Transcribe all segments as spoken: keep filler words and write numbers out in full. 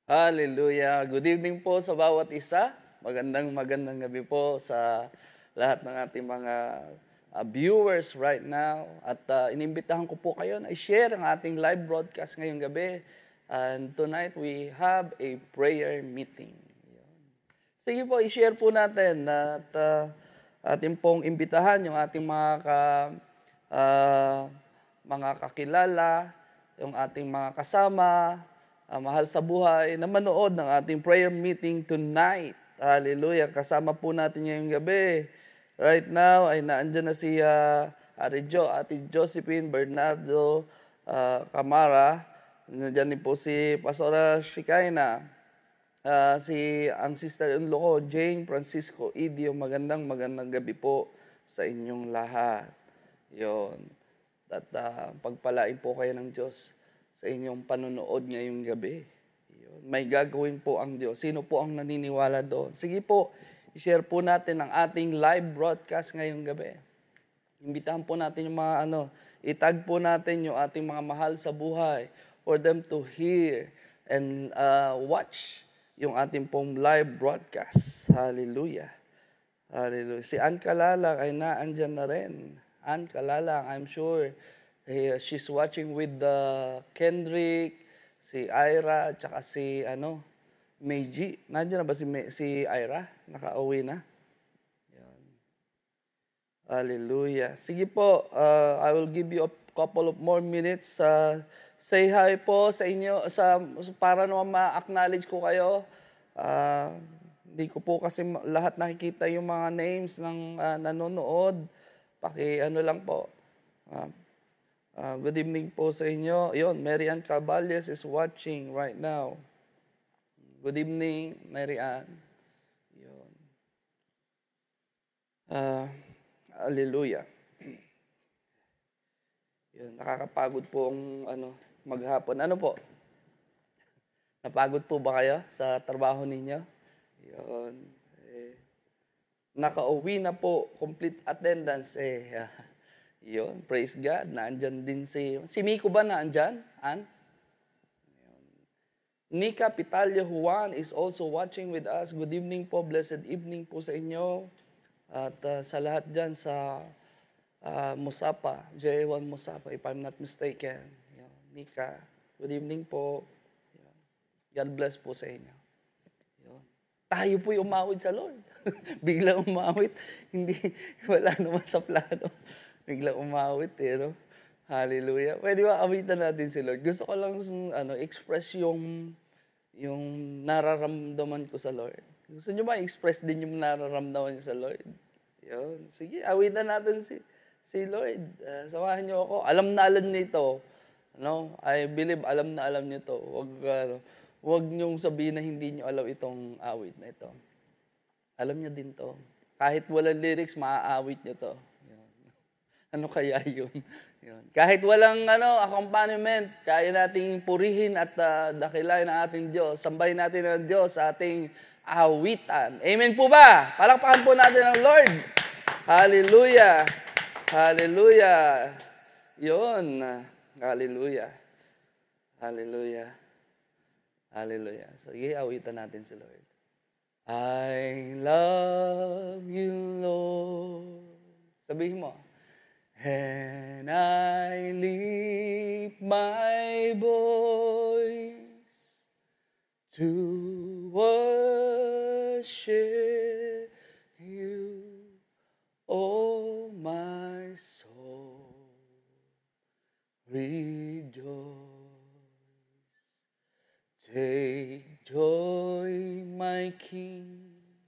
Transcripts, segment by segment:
Hallelujah. Good evening po sa bawat isa. Magandang magandang gabi po sa lahat ng ating mga uh, viewers right now. At uh, inimbitahan ko po kayo na i-share ang ating live broadcast ngayong gabi. And tonight we have a prayer meeting. Sige po, i-share po natin at uh, ating pong imbitahan yung ating mga ka, uh, mga kakilala, yung ating mga kasama, Uh, mahal sa buhay, na manood ng ating prayer meeting tonight. Hallelujah. Kasama po natin ngayong gabi. Right now, ay naandyan na si uh, Idio, Ate Josephine Bernardo uh, Camara. Nandiyan din po si Pastora Shikaina. Uh, si ang sister-in-law ko, Jane Francisco Idio. Magandang magandang gabi po sa inyong lahat. Yon. At uh, pagpalain po kayo ng Diyos sa inyong panonood ngayong gabi. Yun. May gagawin po ang Diyos. Sino po ang naniniwala doon? Sige po, i-share po natin ang ating live broadcast ngayong gabi. Imbitahan po natin yung mga ano, itag po natin yung ating mga mahal sa buhay for them to hear and uh, watch yung ating pong live broadcast. Hallelujah. Hallelujah. Si Ann Kalalang ay naandyan na rin. Ann Kalalang, I'm sure Hey, she's watching with the Kendrick, si Ira, tsaka si ano, Meiji. Nandiyan na ba si, Me, si Ira? Nakauwi na? Yan. Hallelujah. Sige po, uh, I will give you a couple of more minutes. Uh, say hi po sa inyo, sa, para naman ma-acknowledge ko kayo. Uh, hindi ko po kasi lahat nakikita yung mga names ng uh, nanonood. Paki ano lang po. Uh, Uh, good evening po sa inyo. Yun, Mary Ann Caballes is watching right now. Good evening, Mary Ann. Yun. Uh, hallelujah. Yun, nakakapagod po ang ano, maghapon. Ano po? Napagod po ba kayo sa trabaho ninyo? Yun. Eh, nakauwi na po, complete attendance eh. Yun, praise God. Naandyan din si... Si Miko ba naandyan? Ann? Nika Pitalio Juan is also watching with us. Good evening po. Blessed evening po sa inyo. At uh, sa lahat dyan sa uh, Musapa. J one Musapa, if I'm not mistaken. Yun, Nika, good evening po. Yun. God bless po sa inyo. Yun. Tayo po'y umawit sa Lord. Biglang umawit. Hindi, wala naman sa plano. Biglang umawit eh, no? Hallelujah. Pwede ba awitan natin si Lord? Gusto ko lang ano, express yung yung nararamdaman ko sa Lord. Gusto niyo ba express din yung nararamdaman niyo sa Lord? Yun. Sige, awitan natin si si Lord. Uh, samahan niyo ako. Alam na alam niyo ito. No? I believe alam na alam niyo ito. Wag uh, wag niyong sabihin na hindi niyo alam itong awit na ito. Alam niyo din to. Kahit walang lyrics, maaawit niyo to. Ano kaya yun? Yun. Kahit walang ano, accompaniment, kaya nating purihin at uh, dakilain ang ating Diyos. Sambahin natin ang Diyos sa ating awitan. Amen po ba? Palakpakan po natin ang Lord. Hallelujah. Hallelujah. Yun. Hallelujah. Hallelujah. Hallelujah. Sige, awitan natin si Lord. I love you, Lord. Sabihin mo. And I lift my voice to worship you, oh my soul, rejoice. Take joy, my King,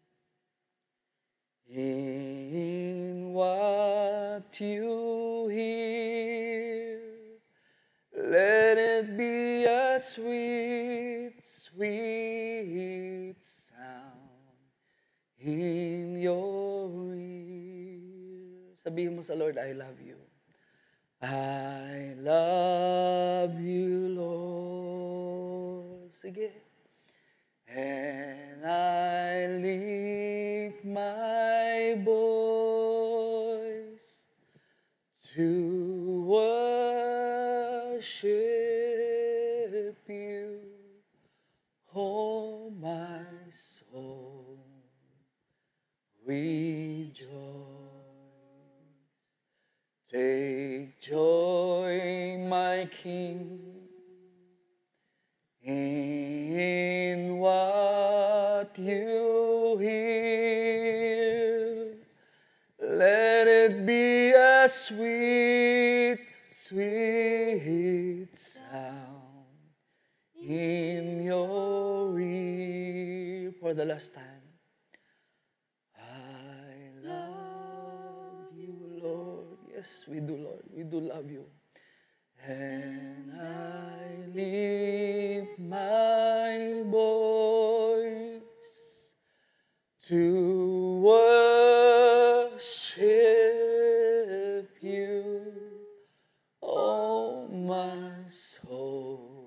in what you hear. Let it be a sweet, sweet sound in your ear. Sabihin mo sa Lord, I love you. I love you, Lord. Sige. And I lift my voice to worship you, oh rejoice. Take joy, my King, in what you hear. Let it be a sweet, sweet sound in your ear. For the last time. I love you, Lord. Yes, we do, Lord. We do love you. And I lift my voice to worship you, oh my soul,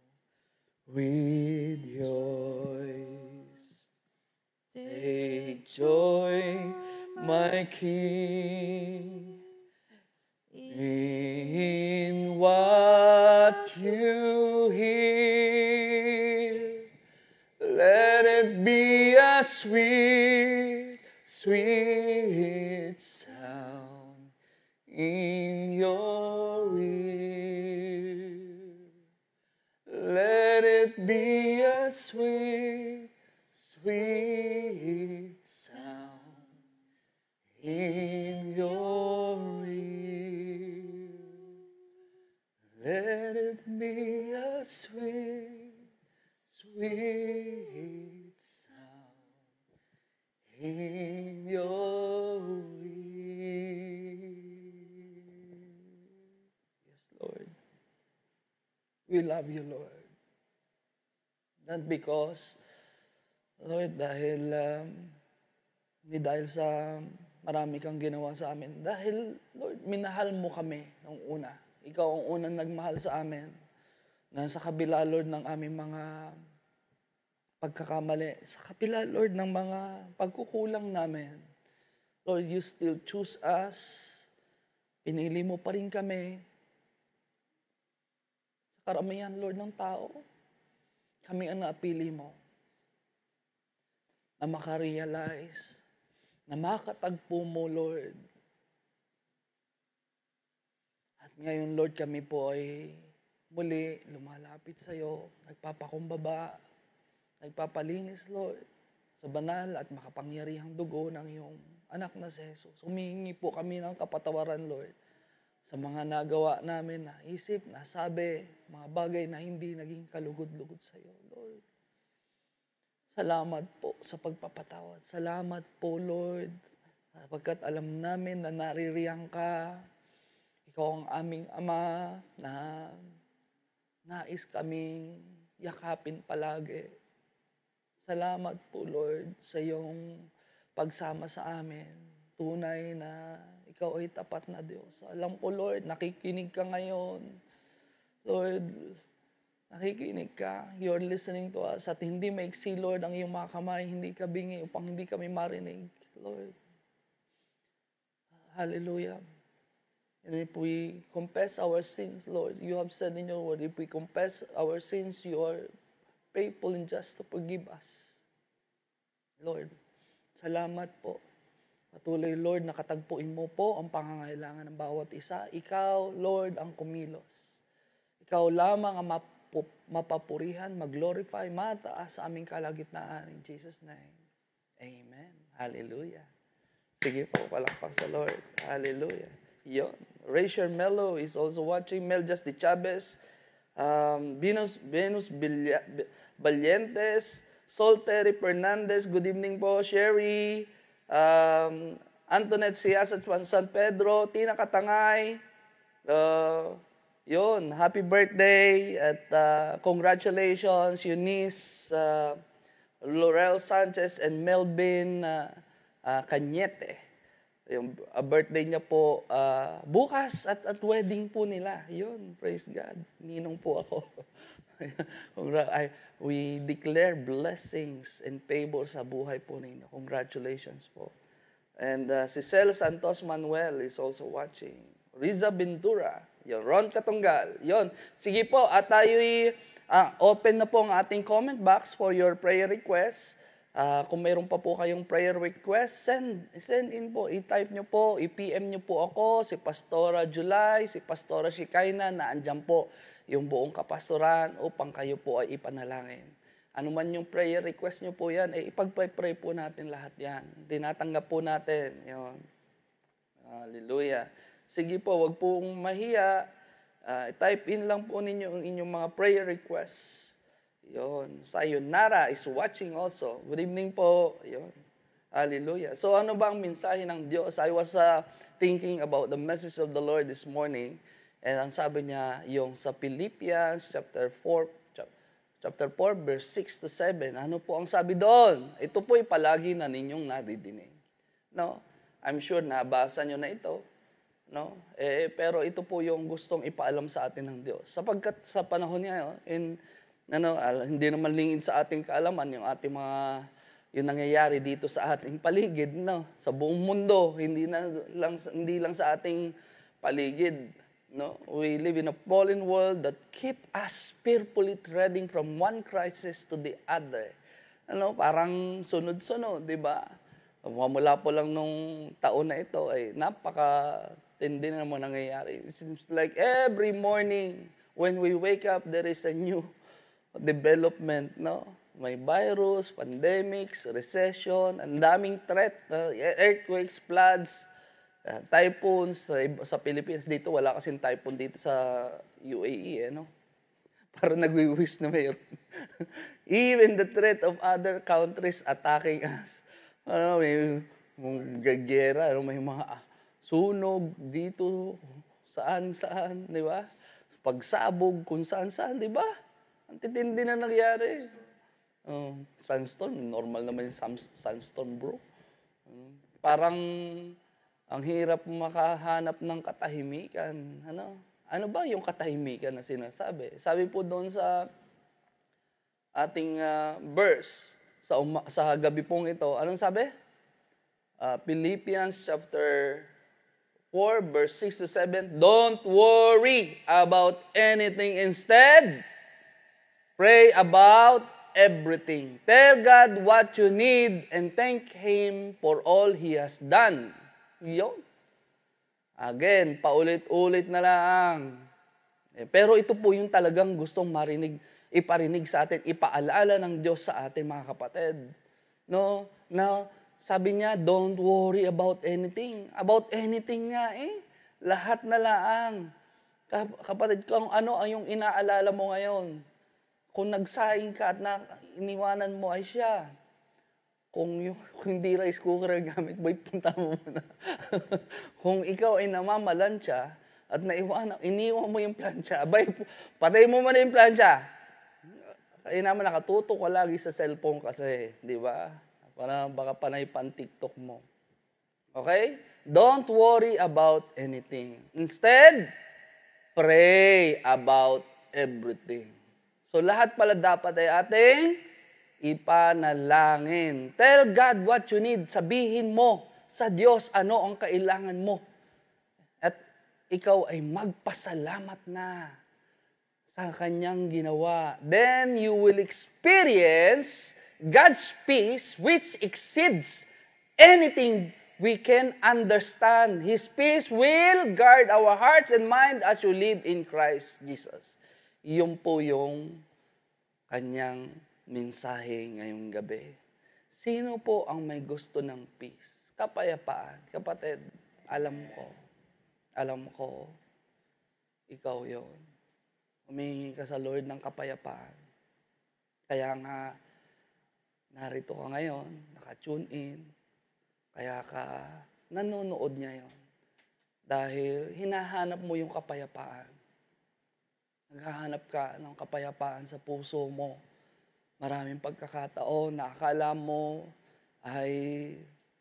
with yours. Take joy, my King, in what you hear. Let it be a sweet, sweet sound in your ear. Let it be a sweet, sweet sound in your ear. Let it be a sweet, sweet sound in your ear. Yes, Lord. We love you, Lord. Not because, Lord, dahil, um, hindi dahil sa marami kang ginawa sa amin. Dahil, Lord, minahal mo kami nung una. Ikaw ang unang nagmahal sa amin. Na sa kabila, Lord, ng aming mga pagkakamali. Sa kabila, Lord, ng mga pagkukulang namin. Lord, you still choose us. Pinili mo pa rin kami. Sa karamihan, Lord, ng tao, kami ang napili mo na makarealize, na makatagpo mo, Lord. At ngayon, Lord, kami po ay muli lumalapit sa iyo, nagpapakumbaba, nagpapalinis, Lord, sa banal at makapangyarihang dugo ng iyong anak na si Jesus. Humihingi po kami ng kapatawaran, Lord, sa mga nagawa namin na isip, nasabi, mga bagay na hindi naging kalugod-lugod sa iyo, Lord. Salamat po sa pagpapatawad. Salamat po, Lord, sapagkat alam namin na naririyang ka. Ikaw ang aming Ama na nais kaming yakapin palagi. Salamat po, Lord, sa iyong pagsama sa amin. Tunay na ikaw ay tapat na Diyos. Alam ko, Lord, nakikinig ka ngayon. Lord, nakikinig ka. You're listening to us. At hindi maiksi, Lord, ang iyong mga kamay. Hindi ka bingi upang hindi kami marinig, Lord. Hallelujah. And if we confess our sins, Lord, you have said in your word, if we confess our sins, you are faithful and just to forgive us. Lord, salamat po. Patuloy, Lord, nakatagpuin mo po ang pangangailangan ng bawat isa. Ikaw, Lord, ang kumilos. Ikaw lamang ang mapu- mapapurihan, mag-glorify, mataas sa aming kalagitnaan. In Jesus' name, amen. Hallelujah. Sige po, palakpak sa Lord. Hallelujah. Yon. Rachel Melo is also watching. Mel Justy Chavez. Um, Venus, Venus Valientes. Sol Terry Fernandez. Good evening po. Sherry. Um, Antoinette Sias at San Pedro, Tina Katangay, uh, yun, happy birthday at uh, congratulations Eunice, uh, Roel Sanchez and Melvin uh, uh, Cañete. Yung uh, birthday niya po uh, bukas at at wedding po nila. Yun, praise God. Ninong po ako. I, we declare blessings and favor sa buhay po ninyo. Congratulations po. And uh, si Cel Santos Manuel is also watching. Riza Ventura, yun, Ron Katunggal, yun. Sige po, at tayo'y uh, open na po ang ating comment box for your prayer requests. Ah, kung mayroon pa po kayong prayer request, send, send in po. I-type nyo po, i-P M nyo po ako, si Pastora July, si Pastora Shikaina, na andyan po yung buong kapastoran upang kayo po ay ipanalangin. Ano man yung prayer request nyo po yan, eh ipag-pray po natin lahat yan. Tinatanggap po natin. Yun. Hallelujah. Sige po, wag pong mahiya. Uh, type in lang po ninyo ang inyong mga prayer requests. Yon, Sayonara is watching also. Good evening po. Yon. Hallelujah. So ano ba ang mensahe ng Diyos? I was uh, thinking about the message of the Lord this morning. And ang sabi niya, yung sa Philippians chapter four, chapter four, verse six to seven. Ano po ang sabi doon? Ito po ay palagi na ninyong nadidinig. No? I'm sure nabasa nyo na ito. No? Eh, pero ito po yung gustong ipaalam sa atin ng Diyos. Sapagkat sa panahon niya, in Ano, hindi naman lingid sa ating kaalaman yung ating mga yung nangyayari dito sa ating paligid, no, sa buong mundo, hindi na lang hindi lang sa ating paligid, no. We live in a fallen world that keep us fearfully treading from one crisis to the other. Ano, parang sunod-sunod, 'di ba? Mula po lang nung taon na ito ay napaka tindi na naman nangyayari. It seems like every morning when we wake up there is a new development, no? May virus, pandemics, recession, ang daming threat, uh, earthquakes, floods, uh, typhoons sa, sa Philippines. Dito wala kasing typhoon dito sa U A E, eh, no? Parang nagwi-wish na mayroon. Even the threat of other countries attacking us. Ano, may gagera, ano, may mga ah, sunog dito, saan-saan, di ba? Pagsabog kung saan-saan, di ba? Ang titindi na nangyari. Uh, sunstorm, normal naman yung sunstorm, bro. Uh, parang ang hirap makahanap ng katahimikan. Ano? Ano ba yung katahimikan na sinasabi? Sabi po doon sa ating uh, verse, sa, uma- sa gabi pong ito, anong sabi? Uh, Philippians chapter four, verse six to seven, don't worry about anything. Instead, pray about everything. Tell God what you need and thank Him for all He has done. Yun. Again, paulit-ulit na lang. Eh, pero ito po yung talagang gustong marinig, iparinig sa atin, ipaalala ng Diyos sa atin, mga kapatid. No? Now, sabi niya, don't worry about anything. About anything nga eh. Lahat na lang. Kapatid, kung ano ang yung inaalala mo ngayon, kung nagsaing ka at na, iniwanan mo ay siya. Kung, yung, kung hindi rice cooker gamit mo, ipunta mo muna. Kung ikaw ay namamalansya at naiwanan, iniwan mo yung plancha, abay, patay mo muna yung plancha. Kaya naman nakatutok ka lagi sa cellphone kasi, di ba? Para baka panay pan TikTok mo. Okay? Don't worry about anything. Instead, pray about everything. So lahat pala dapat ay ating ipanalangin. Tell God what you need. Sabihin mo sa Diyos ano ang kailangan mo. At ikaw ay magpasalamat na sa Kanyang ginawa. Then you will experience God's peace which exceeds anything we can understand. His peace will guard our hearts and mind as you live in Christ Jesus. Iyon po yung kanyang mensahe ngayong gabi. Sino po ang may gusto ng peace? Kapayapaan. Kapatid, alam ko, alam ko, ikaw yon. Humingi ka sa Lord ng kapayapaan. Kaya nga, narito ka ngayon, naka-tune in, kaya ka nanonood niya yon. Dahil hinahanap mo yung kapayapaan. Naghahanap ka ng kapayapaan sa puso mo. Maraming pagkakataon na akala mo ay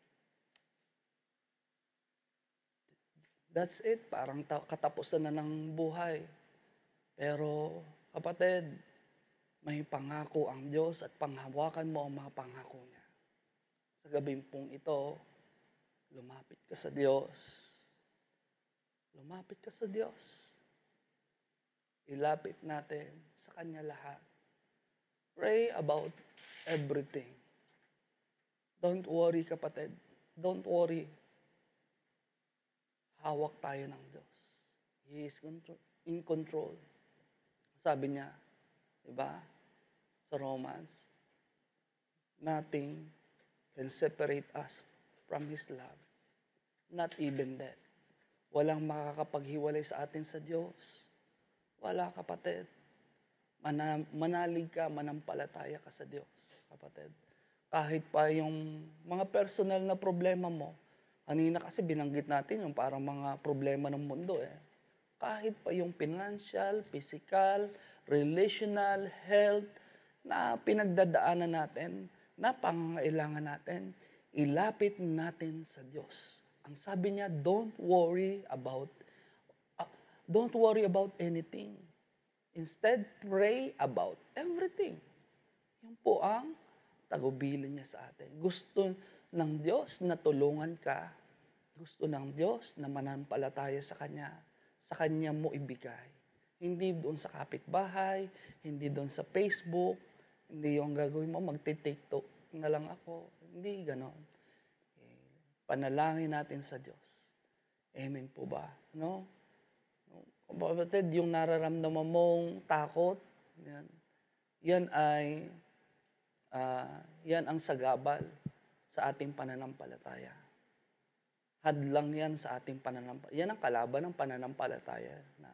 that's it, parang katapusan na ng buhay. Pero kapatid, may pangako ang Diyos at panghawakan mo ang mga pangako niya. Sa gabing pong ito, lumapit ka sa Diyos. Lumapit ka sa Diyos. Ilapit natin sa Kanya lahat. Pray about everything. Don't worry, kapatid. Don't worry. Hawak tayo ng Diyos. He is in control. Sabi niya, di ba, sa Romans, nothing can separate us from His love. Not even death. Walang makakapaghiwalay sa atin sa Diyos. Wala, kapatid. Mana, manalig ka, manampalataya ka sa Diyos, kapatid. Kahit pa yung mga personal na problema mo, kanina kasi binanggit natin yung parang mga problema ng mundo eh. Kahit pa yung financial, physical, relational, health, na pinagdadaanan natin, na pangangailangan natin, ilapit natin sa Diyos. Ang sabi niya, don't worry about, uh, don't worry about anything. Instead, pray about everything. Yun po ang tagubilin niya sa atin. Gusto ng Diyos na tulungan ka. Gusto ng Diyos na manampalataya sa Kanya. Sa Kanya mo ibigay. Hindi doon sa kapitbahay, hindi doon sa Facebook, hindi yung gagawin mo, magti-TikTok na lang ako. Hindi ganon. Eh, panalangin natin sa Diyos. Amen po ba? No? Kapatid, yung nararamdaman mong takot, yan, yan ay Uh, yan ang sagabal sa ating pananampalataya. Hadlang yan sa ating pananampalataya. Yan ang kalaban ng pananampalataya.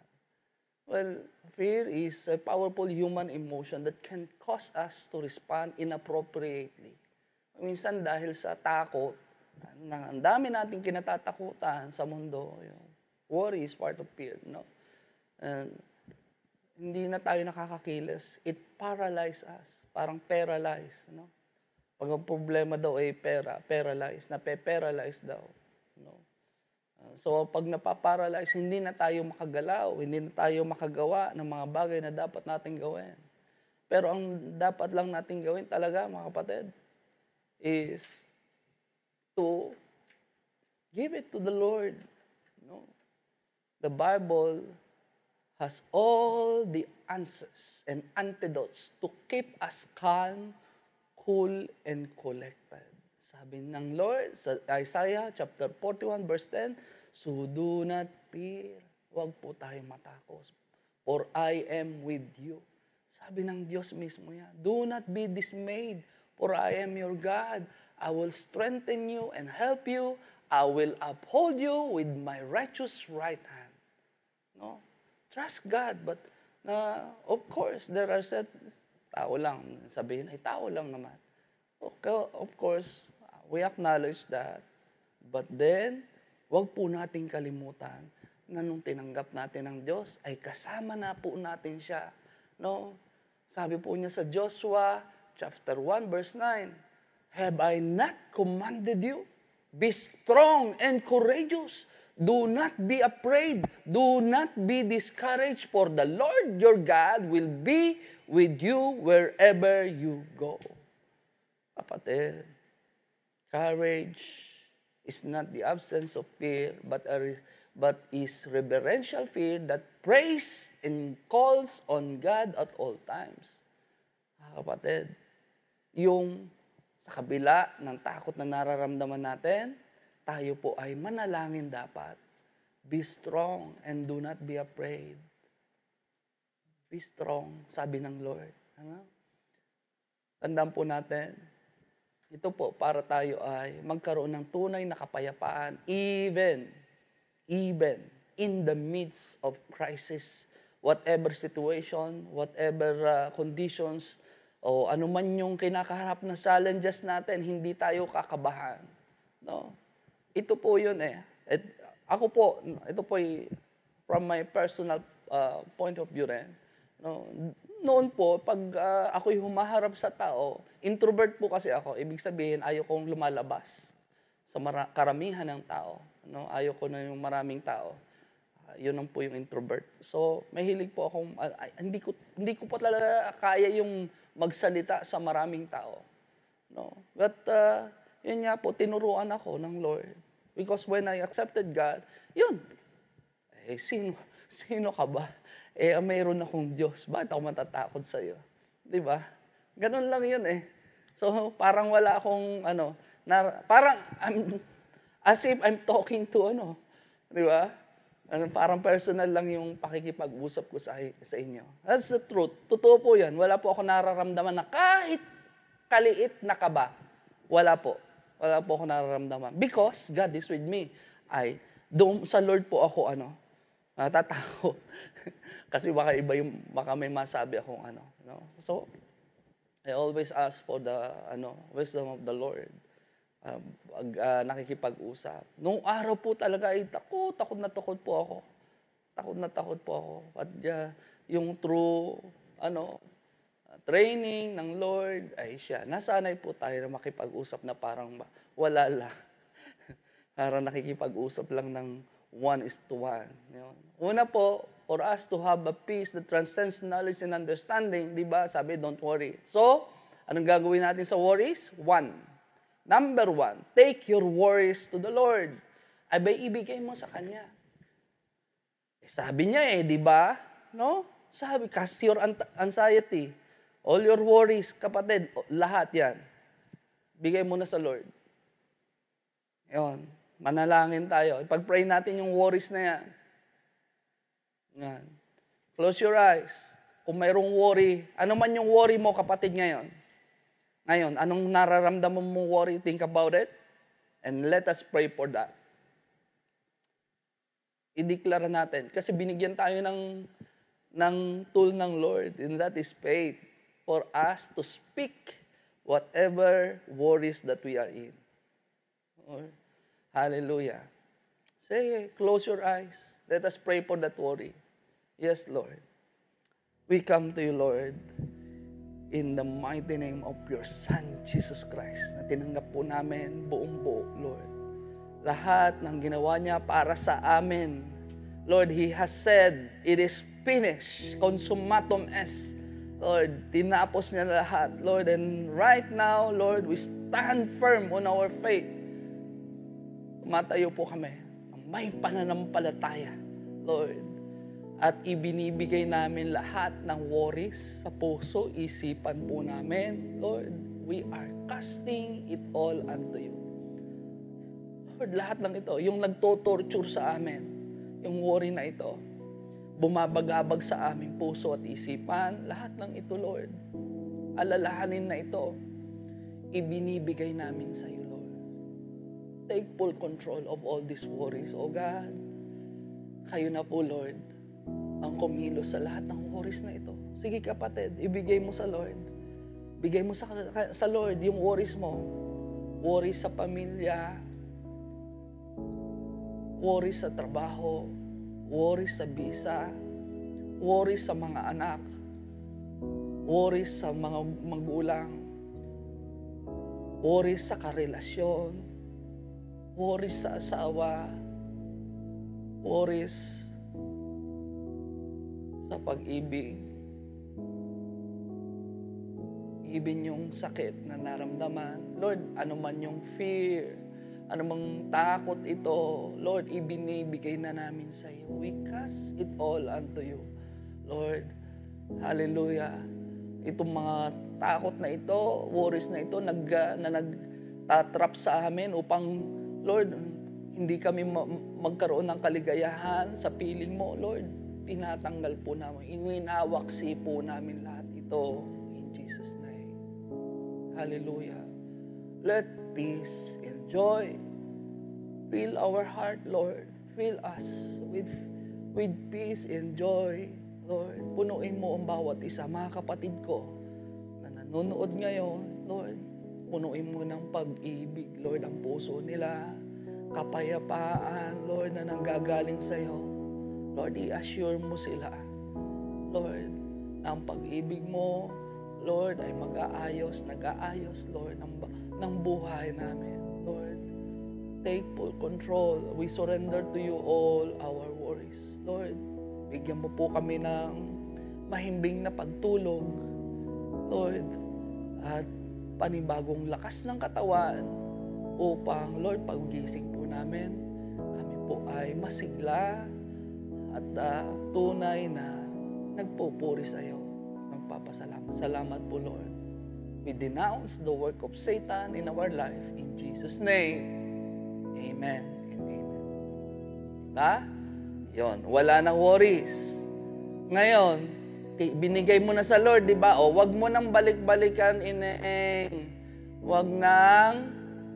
Well, fear is a powerful human emotion that can cause us to respond inappropriately. Minsan dahil sa takot, ang dami nating kinatatakutan sa mundo. Yung worry is part of fear. No? And hindi na tayo nakakakilos. It paralyzes us. Parang paralyzed, no? Pag ang problema daw ay pera, paralyzed, nape-paralyze daw, no? Uh, so pag napaparalyze, hindi na tayo makagalaw, hindi na tayo makagawa ng mga bagay na dapat nating gawin. Pero ang dapat lang nating gawin talaga, mga kapatid, is to give it to the Lord, no? The Bible has all the answers and antidotes to keep us calm, cool, and collected. Sabi ng Lord sa Isaiah chapter forty-one verse ten, so do not fear. Huwag po tayo matakot. For I am with you. Sabi ng Diyos mismo yan, do not be dismayed, for I am your God. I will strengthen you and help you. I will uphold you with my righteous right hand. No? Trust God, but na uh, of course, there are set, tao lang, sabihin ay tao lang naman. Okay, of course, we acknowledge that. But then, wag po nating kalimutan na nung tinanggap natin ang Diyos, ay kasama na po natin siya. No? Sabi po niya sa Joshua, chapter one, verse nine, have I not commanded you? Be strong and courageous. Do not be afraid. Do not be discouraged, for the Lord your God will be with you wherever you go. Kapatid, courage is not the absence of fear, but a, but is reverential fear that prays and calls on God at all times. Kapatid, yung sa kabila ng takot na nararamdaman natin, tayo po ay manalangin dapat. Be strong and do not be afraid. Be strong, sabi ng Lord. Ano? Tandaan po natin, ito po para tayo ay magkaroon ng tunay na kapayapaan, even, even in the midst of crisis, whatever situation, whatever uh, conditions, o anuman yung kinakaharap na challenges natin, hindi tayo kakabahan. No? Ito po yun eh. At ako po, ito po ay from my personal uh, point of view rin. No? Noon po, pag uh, ako'y humaharap sa tao, introvert po kasi ako, ibig sabihin, ayaw kong lumalabas sa mara- karamihan ng tao. No? Ayaw ko na yung maraming tao. Uh, yun ang po yung introvert. So, mahilig po akong, uh, hindi ko hindi ko po talaga kaya yung magsalita sa maraming tao. No? But, uh, yun nga po, tinuruan ako ng Lord. Because when I accepted God, yun. Eh, sino, sino ka ba? Eh, mayroon akong Diyos. Bakit ako matatakot sa iyo? Di ba? Ganun lang yun eh. So, parang wala akong, ano, Na, parang, I'm, as if I'm talking to ano, di ba? Ano, parang personal lang yung pakikipag-usap ko sa, sa inyo. That's the truth. Totoo po yan. Wala po ako nararamdaman na kahit kaliit na kaba. Wala po. Wala po ako nararamdaman. Because God is with me. Ay, doon sa Lord po ako, ano, natatakot. Kasi baka iba yung, baka may masabi akong ano. No? So, I always ask for the ano wisdom of the Lord. Uh, uh, nakikipag-usap. Nung araw po talaga ay takot, takot na takot po ako. Takot na takot po ako. At uh, yung true ano uh, training ng Lord ay siya. Nasanay po tayo na makipag-usap na parang wala lang. Parang nakikipag-usap lang ng one is to one. Yun. Una po, for us to have a peace that transcends knowledge and understanding, di ba? Sabi, don't worry. So, anong gagawin natin sa worries? One. Number one, take your worries to the Lord. Abay, ibigay mo sa Kanya. Eh, sabi niya eh, di ba? No? Sabi, cast your anxiety. All your worries, kapatid, lahat yan. Bigay mo na sa Lord. Yun. Manalangin tayo. Ipag-pray natin yung worries na yan. Yan. Close your eyes. Kung mayroong worry, ano man yung worry mo, kapatid, ngayon. Ngayon, anong nararamdaman mong worry? Think about it. And let us pray for that. I-declare natin. Kasi binigyan tayo ng, ng tool ng Lord. And that is faith. For us to speak whatever worries that we are in. Or, hallelujah. Say, close your eyes. Let us pray for that worry. Yes, Lord. We come to you, Lord, in the mighty name of your Son, Jesus Christ, na tinanggap po namin buong buo, Lord. Lahat ng ginawa niya para sa amin. Lord, He has said, it is finished, consummatum est. Lord, tinapos niya lahat, Lord. And right now, Lord, we stand firm on our faith. Tumatayo po kami ng may pananampalataya, Lord. At ibinibigay namin lahat ng worries sa puso, isipan po namin. Lord, we are casting it all unto you. Lord, lahat ng ito, yung nagto-torture sa amin, yung worry na ito, bumabagabag sa aming puso at isipan, lahat ng ito, Lord, alalahanin na ito, ibinibigay namin sa iyo, Lord. Take full control of all these worries, O God. Kayo na po, Lord, ang kumilos sa lahat ng worries na ito. Sige kapatid, ibigay mo sa Lord. Bigay mo sa, sa Lord yung worries mo. Worries sa pamilya, worries sa trabaho, worries sa visa, worries sa mga anak, worries sa mga magulang, worries sa karelasyon, worries sa asawa, worries sa pag-ibig, even yung sakit na naramdaman. Lord, ano man yung fear, ano mang takot ito, Lord, ibinibigay na namin sa iyo. We cast it all unto you, Lord. Hallelujah. Itong mga takot na ito, worries na ito, nag, na nagtatrap sa amin upang, Lord, hindi kami ma- magkaroon ng kaligayahan sa piling mo, Lord. Tinatanggal po namin, iwinawaksi po namin lahat ito in Jesus' name. Hallelujah. Let peace and joy fill our heart, Lord. Fill us with, with peace and joy, Lord. Punuin mo ang bawat isa, mga kapatid ko na nanonood ngayon, Lord. Punuin mo ng pag-ibig, Lord, ang puso nila. Kapayapaan, Lord, na nanggagaling sa iyo. Lord, i-assure mo sila, Lord, na ang pag-ibig mo, Lord, ay mag-aayos, nag-aayos, Lord, ng, ng buhay namin. Lord, take full control. We surrender to you all our worries. Lord, bigyan mo po kami ng mahimbing na pagtulog, Lord, at panibagong lakas ng katawan upang, Lord, paggising po namin, kami po ay masigla at uh, tunay na nagpupuri sa iyo, nagpapasalamat. Salamat po, Lord. We denounce the work of Satan in our life. In In Jesus' name, amen and amen. Diba? Yun, wala nang worries. Ngayon, binigay mo na sa Lord, di ba? O, wag mo nang balik-balikan, ineeng. Wag nang,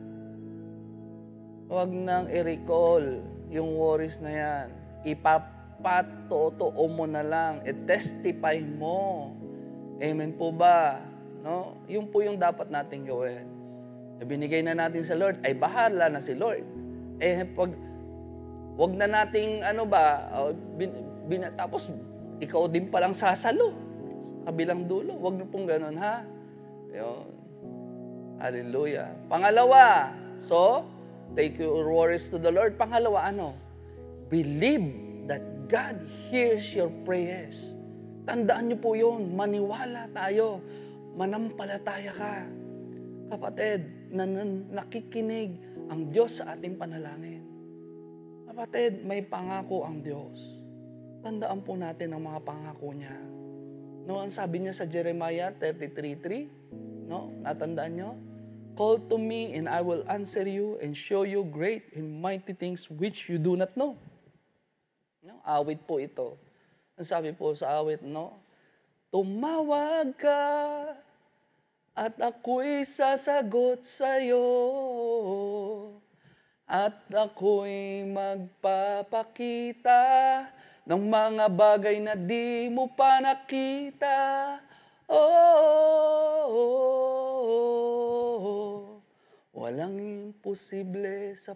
wag nang i-recall yung worries na yan. Ipapatotoo mo na lang. I-testify mo. Amen po ba? No? Yun po yung dapat natin gawin. Binigay na natin sa Lord, ay bahala na si Lord. Eh, pag, wag na nating, ano ba, bin, bin, tapos, ikaw din palang sasalo. Kabilang dulo. Wag niyo pong ganun, ha? Yun. Hallelujah. Pangalawa, so, take your worries to the Lord. Pangalawa, ano? Believe that God hears your prayers. Tandaan niyo po yun. Maniwala tayo. Manampalataya ka. Kapatid, na, na, nakikinig ang Diyos sa ating panalangin. Kapatid, may pangako ang Diyos. Tandaan po natin ang mga pangako niya. No, ang sabi niya sa Jeremiah thirty-three three, no? Natandaan niyo? Call to me and I will answer you and show you great and mighty things which you do not know. No? Awit po ito. Ang sabi po sa awit, no? Tumawag ka at ako'y sasagot sa'yo at ako'y magpapakita ng mga bagay na di mo pa nakita. Oh, oh, oh, oh. Walang imposible sa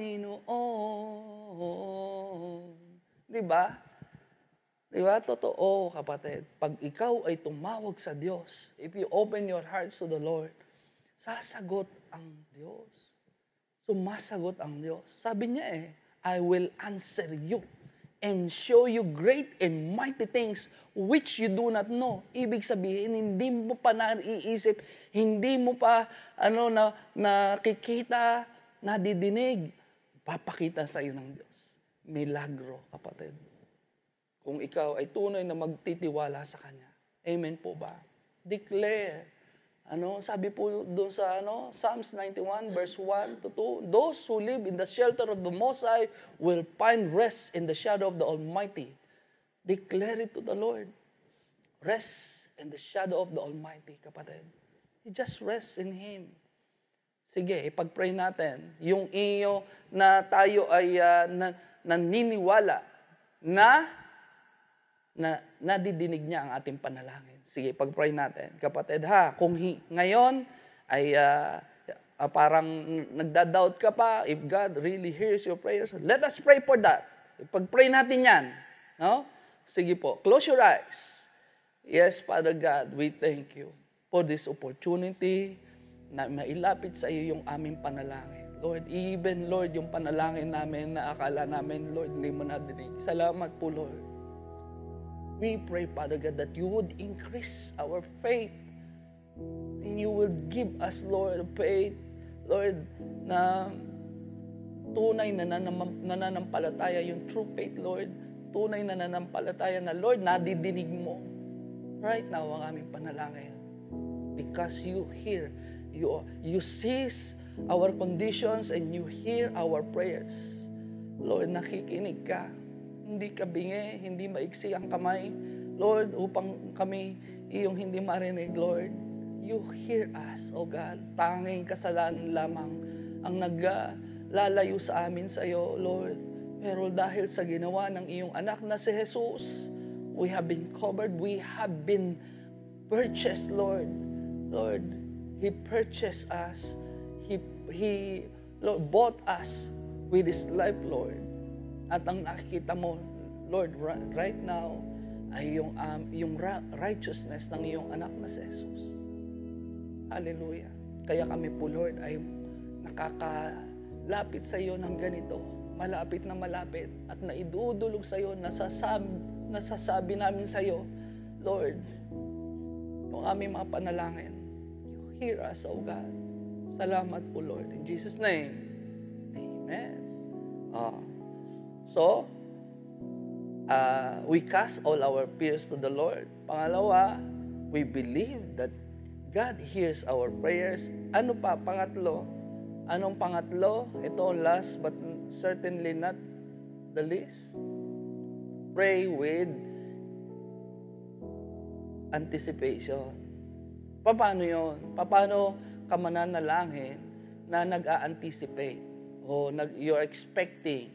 Panginoon. Di ba? Di ba? Totoo, kapatid. Pag ikaw ay tumawag sa Diyos, if you open your hearts to the Lord, sasagot ang Diyos. Sumasagot ang Diyos. Sabi niya eh, I will answer you and show you great and mighty things which you do not know. Ibig sabihin, hindi mo pa naiisip, hindi mo pa ano na nakikita, nadidinig, papakita sa iyo ng Diyos. Milagro, kapatid. Kung ikaw ay tunay na magtitiwala sa Kanya. Amen po ba? Declare. Ano, sabi po doon sa ano, Psalms ninety-one verse one to two, those who live in the shelter of the Most High will find rest in the shadow of the Almighty. Declare it to the Lord. Rest in the shadow of the Almighty, kapatid. You just rest in Him. Sige, ipag-pray natin. Yung iyo na tayo ay uh, na, naniniwala na na nadidinig niya ang ating panalangin. Sige, pag-pray natin. Kapatid ha, kung hi, ngayon ay uh, uh, parang nagda-doubt ka pa, if God really hears your prayers, let us pray for that. Pag-pray natin yan. No? Sige po, close your eyes. Yes, Father God, we thank you for this opportunity na mailapit sa iyo yung aming panalangin. Lord, even Lord, yung panalangin namin na akala namin, Lord, hindi mo nadinig. Salamat po, Lord. We pray, Father God, that you would increase our faith. And you will give us, Lord, faith, Lord, na tunay na nananampalataya, yung true faith, Lord. Tunay na nananampalataya na, Lord, nadidinig mo. Right now, ang aming panalangin. Because you hear, you, you sees our conditions and you hear our prayers. Lord, nakikinig ka. Hindi ka bingi, hindi maiksi ang kamay, Lord, upang kami iyong hindi marinig, Lord. You hear us, O God. Tanging kasalanan lamang ang naglalayo sa amin sa iyo, Lord. Pero dahil sa ginawa ng iyong anak na si Jesus, we have been covered, we have been purchased, Lord. Lord, He purchased us. He, He Lord, bought us with His life, Lord. At ang nakikita mo, Lord, right now, ay yung, um, yung righteousness ng iyong anak na si Jesus. Hallelujah. Kaya kami po, Lord, ay nakakalapit sa iyo ng ganito. Malapit na malapit. At naidudulog sa iyo, nasasabi, nasasabi namin sa iyo, Lord, yung aming mga panalangin, you hear us, O God. Salamat po, Lord. In Jesus' name, amen. Ah. So, uh, we cast all our fears to the Lord. Pangalawa, we believe that God hears our prayers. Ano pa? Pangatlo, Anong pangatlo? Ito last but certainly not the least. Pray with anticipation. Paano yun? Paano ka mananalangin na nag-a-anticipate? O nag, you're expecting?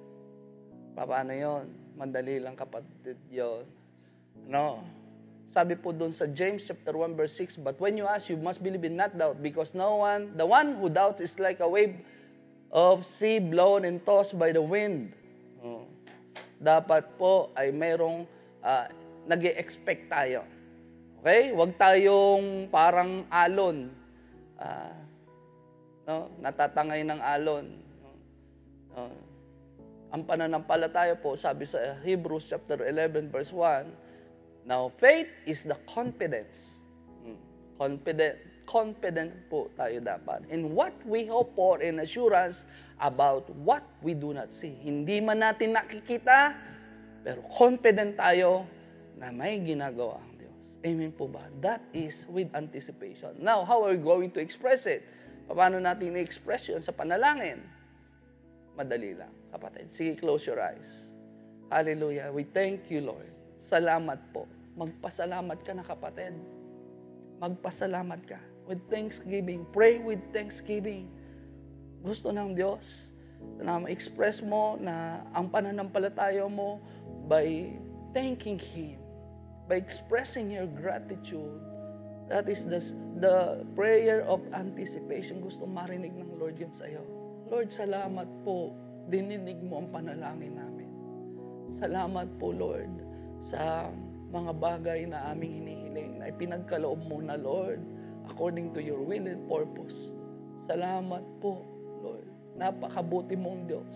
Paano yun? Madali lang, kapatid, yun. No? Sabi po doon sa James chapter one verse six, but when you ask, you must believe and not doubt, because no one, the one who doubts is like a wave of sea blown and tossed by the wind. Oh. Dapat po ay mayroong uh, nag-e-expect tayo. Okay? Huwag tayong parang alon. Uh, no? Natatangay ng alon. Uh, ang pananampalataya po, sabi sa Hebrews chapter eleven verse one, now, faith is the confidence. Confident, confident po tayo dapat in what we hope for and assurance about what we do not see. Hindi man natin nakikita, pero confident tayo na may ginagawa ang Diyos. Amen po ba? That is with anticipation. Now, how are we going to express it? Paano natin i-express yun sa panalangin? Madali lang, kapatid. Sige, close your eyes. Hallelujah. We thank you, Lord. Salamat po. Magpasalamat ka na, kapatid. Magpasalamat ka. With thanksgiving. Pray with thanksgiving. Gusto ng Diyos na ma-express mo na ang pananampalataya mo by thanking Him. By expressing your gratitude. That is the, the prayer of anticipation. Gusto marinig ng Lord yun sa'yo. Lord, salamat po. Dininig mo ang panalangin namin. Salamat po, Lord, sa mga bagay na aming hinihiling na ipinagkaloob mo na, Lord, according to your will and purpose. Salamat po, Lord. Napakabuti mong Diyos.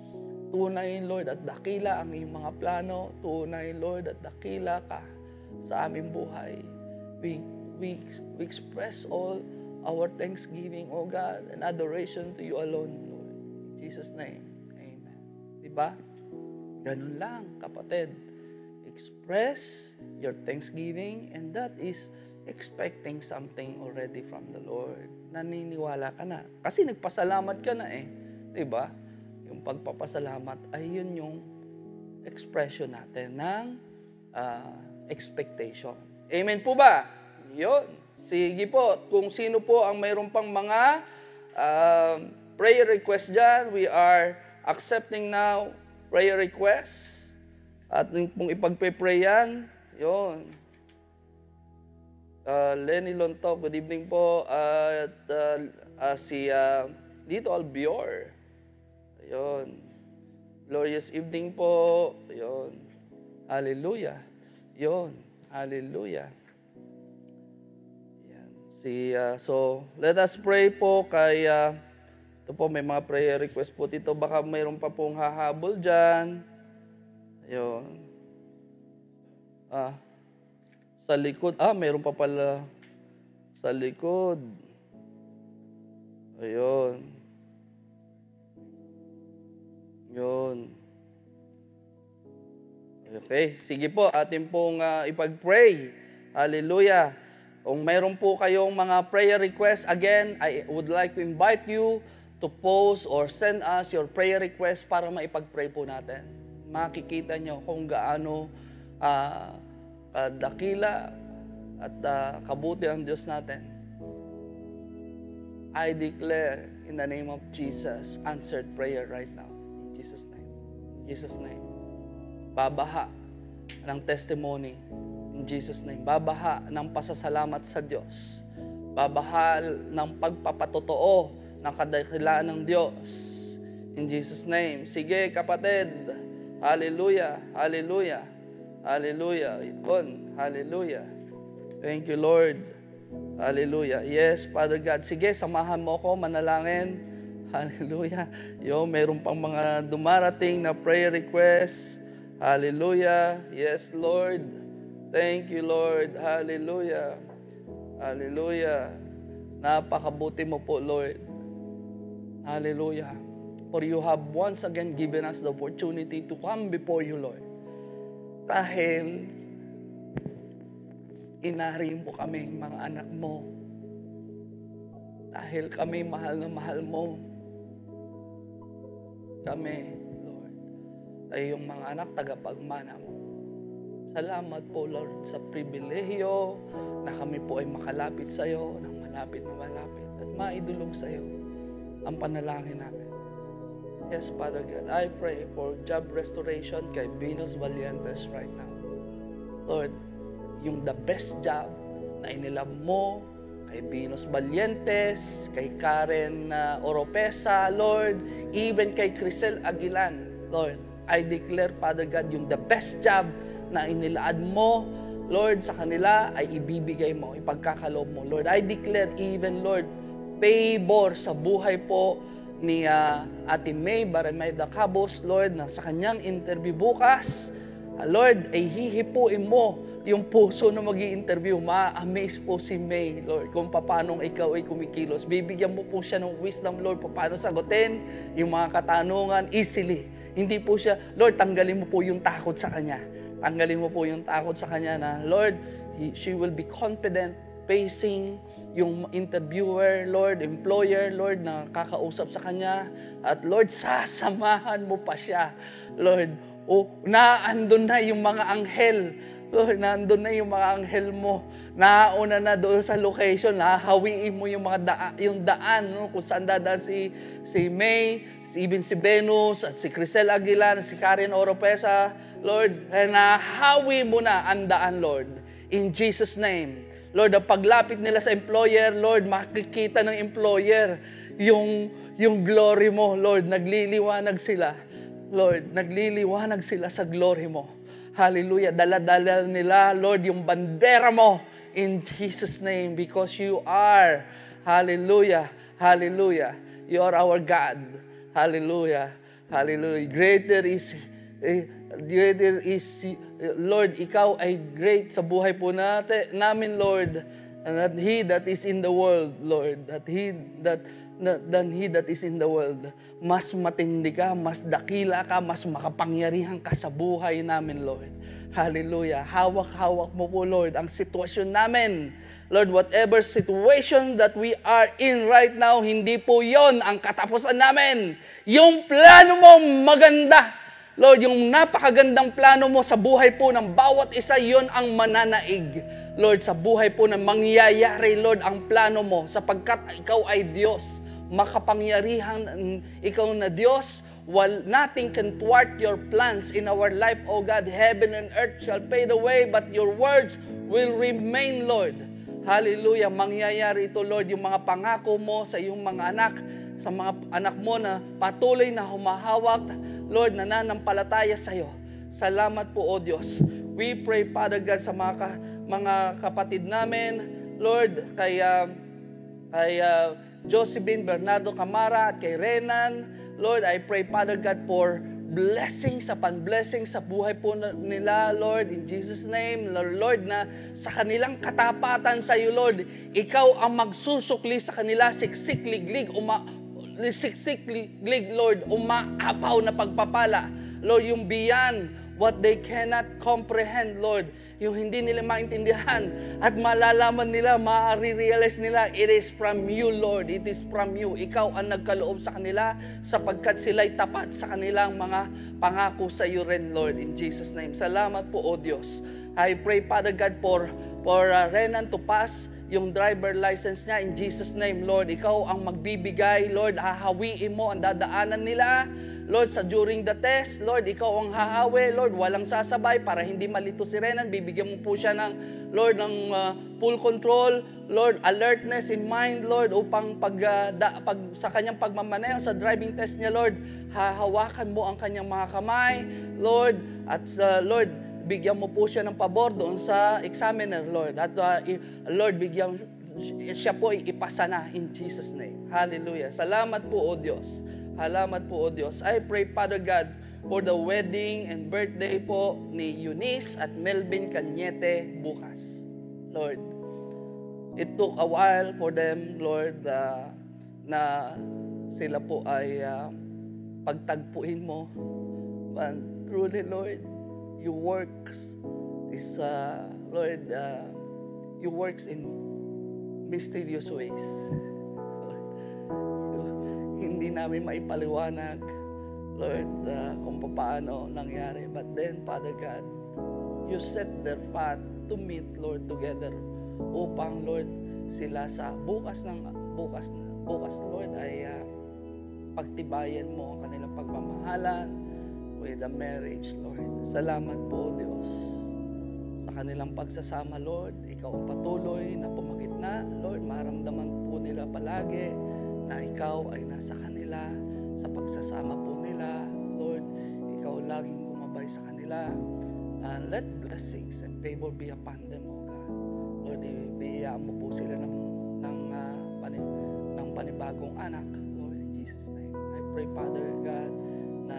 Tunay, Lord, at dakila ang iyong mga plano. Tunay, Lord, at dakila ka sa aming buhay. We, we, we express all our thanksgiving, O God, and adoration to you alone, Lord. In Jesus' name, amen. Diba? Ganun lang, kapatid. Express your thanksgiving, and that is expecting something already from the Lord. Naniniwala ka na. Kasi nagpasalamat ka na eh. Diba? Yung pagpapasalamat ay yun yung expression natin ng uh, expectation. Amen po ba? Yun. Sige po. Kung sino po ang mayroon pang mga uh, prayer request dyan, we are accepting now prayer requests. At kung ipagpe-pray yan, yun. Uh, Lenny Lontok, good evening po. Uh, at uh, uh, si uh, Dito Albior. Ayun. Glorious evening po. Ayun. Hallelujah. Yun. Hallelujah. Yan. Si, uh, so, let us pray po kay, uh, ito po may mga prayer request po dito. Baka mayroon pa pong hahabol dyan. Ayun. Ah, sa likod. Ah, mayroon pa pala sa likod. Ayun. Yun. Okay. Sige po, atin pong uh, ipag-pray. Hallelujah. Kung mayroon po kayong mga prayer requests, again, I would like to invite you to post or send us your prayer requests para maipag-pray po natin. Makikita nyo kung gaano uh, kadakila at uh, kabuti ang Diyos natin. I declare in the name of Jesus, answered prayer right now. In Jesus' name. In Jesus' name. Babaha ng testimony. In Jesus' name. Babaha ng pasasalamat sa Diyos. Babaha ng pagpapatotoo ng kadakilaan ng Diyos. In Jesus' name. Sige, kapatid. Hallelujah, hallelujah, hallelujah, Ikon, hallelujah. Thank you, Lord. Hallelujah. Yes, Father God. Sige, samahan mo ko, manalangin. Hallelujah. Yo, mayroon pang mga dumarating na prayer requests. Hallelujah. Yes, Lord. Thank you, Lord. Hallelujah. Hallelujah. Napakabuti mo po, Lord. Hallelujah. For you have once again given us the opportunity to come before you, Lord. Dahil inari mo kaming mga anak mo. Dahil kami mahal na mahal mo. Kami, Lord, ay yung mga anak tagapagmana mo. Salamat po, Lord, sa pribilehiyo na kami po ay makalapit sa iyo, ng malapit na malapit, at maidulog sa iyo ang panalangin namin. Yes, Father God, I pray for job restoration kay Venus Valientes right now. Lord, yung the best job na inilab mo kay Venus Valientes, kay Karen uh, Oropesa, Lord, even kay Crisel Aguilan, Lord, I declare, Father God, yung the best job na inilaad mo, Lord, sa kanila ay ibibigay mo, ipagkakaloob mo. Lord, I declare even, Lord, favor sa buhay po ni uh, Ate May Barameda Cabos, Lord, na sa kanyang interview bukas, uh, Lord, ay hihipuin mo yung puso na mag-i-interview. Ma-amaze po si May, Lord, kung paano ikaw ay kumikilos. Bibigyan mo po siya ng wisdom, Lord, paano sagutin yung mga katanungan easily. Hindi po siya, Lord, tanggalin mo po yung takot sa kanya. Tanggalin mo po yung takot sa kanya na, Lord, he, she will be confident facing yung interviewer, Lord, employer, Lord, na kakausap sa kanya. At Lord, sasamahan mo pa siya. Lord, o, naandun na yung mga anghel. Lord, naandun na yung mga anghel mo. Nauna na doon sa location, nahahawiin mo yung mga daan, yung daan, no, kung saan dadaan si, si May, even si Venus, at si Crisel Aguilan, si Karen Oropesa, Lord, nahawi mo na ang daan, Lord. In Jesus' name. Lord, ang paglapit nila sa employer, Lord, makikita ng employer yung, yung glory mo, Lord. Nagliliwanag sila. Lord, nagliliwanag sila sa glory mo. Hallelujah. Dala-dala nila, Lord, yung bandera mo. In Jesus' name. Because you are, hallelujah, hallelujah. You are our God. Hallelujah, hallelujah. Greater is, eh, greater is, Lord, ikaw ay great sa buhay po natin, namin, Lord, and that He that is in the world, Lord, that He that, that than He that is in the world. Mas matindi ka, mas dakila ka, mas makapangyarihan ka sa buhay namin, Lord. Hallelujah. Hawak-hawak mo po, Lord, ang sitwasyon namin. Lord, whatever situation that we are in right now, hindi po yon ang katapusan namin. Yung plano mo maganda. Lord, yung napakagandang plano mo sa buhay po ng bawat isa, yon ang mananaig. Lord, sa buhay po na mangyayari, Lord, ang plano mo, sapagkat ikaw ay Diyos. Makapangyarihan ikaw na Diyos. While nothing can thwart your plans in our life, O God, heaven and earth shall fade away, but your words will remain, Lord. Hallelujah. Mangyayari ito, Lord, yung mga pangako mo sa iyong mga anak, sa mga anak mo na patuloy na humahawak, Lord, nananampalataya sa iyo. Salamat po, O Diyos. We pray, Father God, sa mga, ka, mga kapatid namin, Lord, kay, uh, kay uh, Josephine Bernardo Camara at kay Renan. Lord, I pray, Father God, for blessings upon blessings sa buhay po nila, Lord, in Jesus' name. Lord, na sa kanilang katapatan sa iyo, Lord, ikaw ang magsusukli sa kanila, siksik-liglig, uma, siksik-liglig, Lord, umaapaw na pagpapala. Lord, yung beyond what they cannot comprehend, Lord, yung hindi nila maintindihan at malalaman nila, ma-realize nila, it is from you, Lord. It is from you. Ikaw ang nagkaloob sa kanila sapagkat sila'y tapat sa kanilang mga pangako sa iyo rin, Lord, in Jesus' name. Salamat po, O Diyos. I pray, Father God, for, for uh, Renan to pass yung driver license niya in Jesus' name, Lord. Ikaw ang magbibigay, Lord. Hahawiin mo ang dadaanan nila, Lord, sa during the test, Lord, ikaw ang hahawi, Lord, walang sasabay para hindi malito si Renan. Bibigyan mo po siya ng, Lord, ng uh, full control, Lord, alertness in mind, Lord, upang pag, uh, da, pag sa kanyang pagmamaneho sa driving test niya, Lord, hahawakan mo ang kanyang mga kamay, Lord, at uh, Lord, bigyan mo po siya ng pabor doon sa examiner, Lord. At uh, Lord, bigyan siya po ipasa na in Jesus' name. Hallelujah. Salamat po, O Diyos. Salamat po, O Diyos. I pray, Father God, for the wedding and birthday po ni Eunice at Melvin Cañete bukas. Lord, it took a while for them, Lord, uh, na sila po ay uh, pagtagpuin mo. But truly, Lord, you works is, uh, Lord, uh, you works in mysterious ways. hindi namin maipaliwanag, Lord, uh, kung paano nangyari. But then, Father God, you set their path to meet, Lord, together upang, Lord, sila sa bukas ng bukas, bukas Lord, ay uh, pagtibayan mo ang kanilang pagmamahalan with a marriage, Lord. Salamat po, Diyos, sa kanilang pagsasama, Lord. Ikaw ang patuloy na pumagitna, Lord. Maramdaman po nila palagi na ikaw ay nasa kanila sa pagsasama po nila, Lord. Ikaw laging gumabay sa kanila. And let blessings and favor be upon them, O God. Lord, ibigyan mo po sila ng, ng, uh, pani, ng panibagong anak, Lord, in Jesus' name. I pray, Father God, na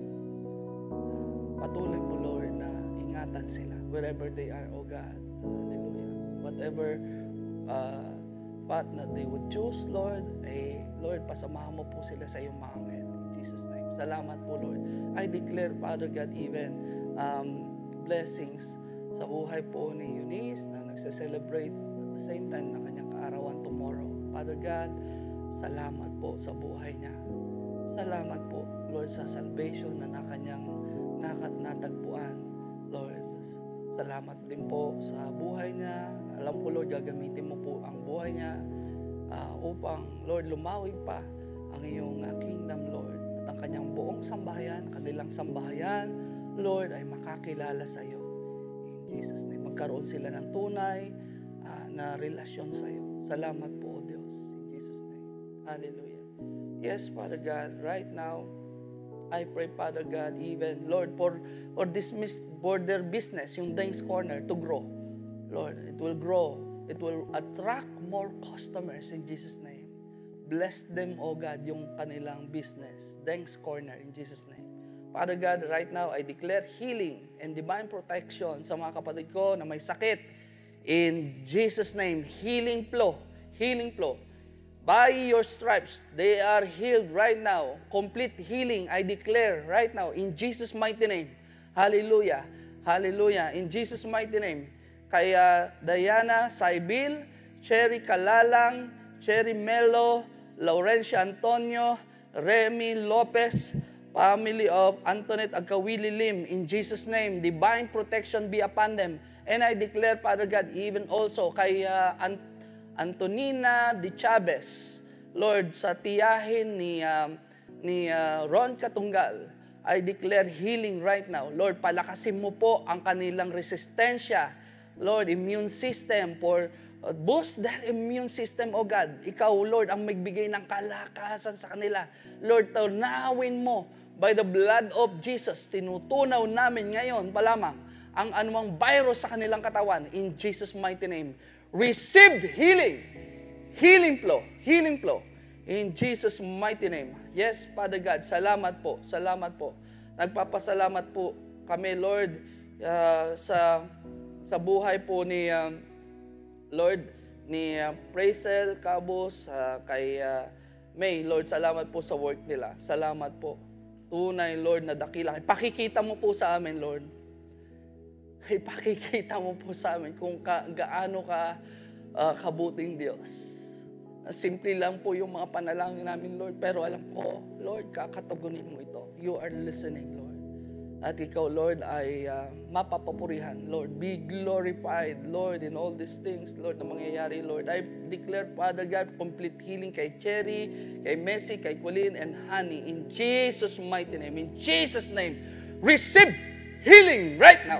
uh, patuloy mo, Lord, na ingatan sila wherever they are, O God. Hallelujah. Whatever uh, path na they would choose, Lord, eh, Lord, pasamahan mo po sila sa iyong mga in Jesus' name. Salamat po, Lord. I declare, Father God, even um, blessings sa buhay po ni Eunice na nagse-celebrate at the same time na kanyang kaarawan tomorrow. Father God, salamat po sa buhay niya. Salamat po, Lord, sa salvation na nakanyang natagpuan. Lord, salamat din po sa buhay niya. Alam ko, Lord, gagamitin mo po ang buhay niya uh, upang, Lord, lumawig pa ang iyong uh, kingdom, Lord. At ang kanyang buong sambahayan, kanilang sambahayan, Lord, ay makakilala sa iyo. In Jesus' name, magkaroon sila ng tunay uh, na relasyon sa iyo. Salamat po, O Diyos. In Jesus' name. Hallelujah. Yes, Father God, right now, I pray, Father God, even, Lord, for, for this for their business, yung Dank's Corner, to grow. Lord, it will grow. It will attract more customers in Jesus' name. Bless them, O God, yung kanilang business. Dank's Corner, in Jesus' name. Father God, right now, I declare healing and divine protection sa mga kapatid ko na may sakit. In Jesus' name, healing flow. Healing flow. By your stripes, they are healed right now. Complete healing, I declare right now, in Jesus' mighty name. Hallelujah. Hallelujah. In Jesus' mighty name. Kaya Diana Saibil, Cherry Kalalang, Cherry Melo, Laurencia Antonio, Remy Lopez, family of Antoinette Agkawili Lim, in Jesus' name, divine protection be upon them. And I declare, Father God, even also kay uh, Ant Antonina de Chavez, Lord, sa tiyahin ni, um, ni uh, Ron Katunggal, I declare healing right now. Lord, palakasin mo po ang kanilang resistensya, Lord, immune system, for uh, boost their immune system, O God. Ikaw, Lord, ang magbigay ng kalakasan sa kanila. Lord, tunawin mo by the blood of Jesus. Tinutunaw namin ngayon pa lamang ang anumang virus sa kanilang katawan. In Jesus' mighty name. Receive healing. Healing flow. Healing flow. In Jesus' mighty name. Yes, Father God, salamat po. Salamat po. Nagpapasalamat po kami, Lord, uh, sa sa buhay po ni uh, Lord, ni uh, Praisel Cabos, uh, kay uh, May. Lord, salamat po sa work nila. Salamat po. Tunay, Lord, na dakila. Ipakikita mo po sa amin, Lord. Ipakikita mo po sa amin kung ka, gaano ka uh, kabuting Diyos. Simple lang po yung mga panalangin namin, Lord. Pero alam ko, Lord, kakatagunin mo ito. You are listening, Lord. At ikaw, Lord, ay uh, mapapapurihan. Lord, be glorified, Lord, in all these things, Lord, na mangyayari, Lord. I declare, Father God, complete healing kay Cherry, kay Messi, kay Colleen, and Honey. In Jesus' mighty name. In Jesus' name. Receive healing right now.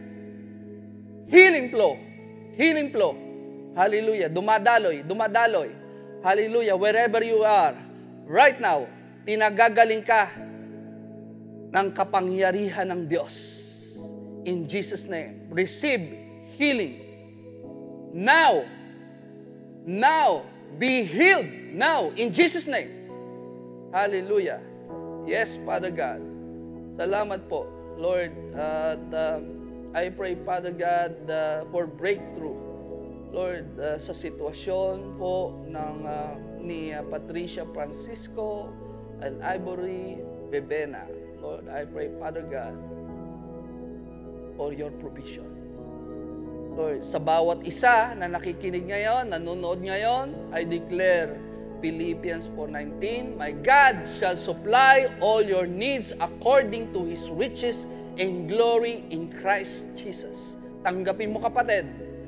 Healing flow. Healing flow. Hallelujah. Dumadaloy. Dumadaloy. Hallelujah. Wherever you are, right now, tinagagaling ka ng kapangyarihan ng Diyos. In Jesus' name. Receive healing. Now. Now. Be healed. Now. In Jesus' name. Hallelujah. Yes, Father God. Salamat po, Lord. At uh, I pray, Father God, uh, for breakthrough. Lord, uh, sa sitwasyon po ng uh, ni uh, Patricia Francisco and Ivory Bebena. Lord, I pray, Father God, for your provision. Lord, sa bawat isa na nakikinig ngayon, nanonood ngayon, I declare Philippians four nineteen, my God shall supply all your needs according to His riches in glory in Christ Jesus. Tanggapin mo, kapatid.